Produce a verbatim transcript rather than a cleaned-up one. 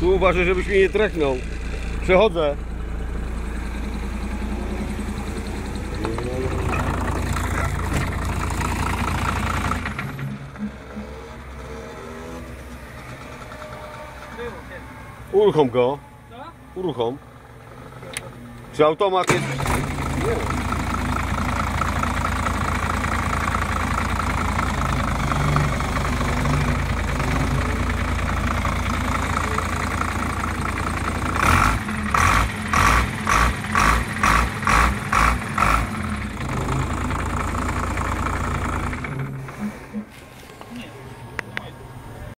Tu uważaj, żebyś mnie nie trechnął. Przechodzę. Uruchom go. Uruchom. Czy automat jest... Nie.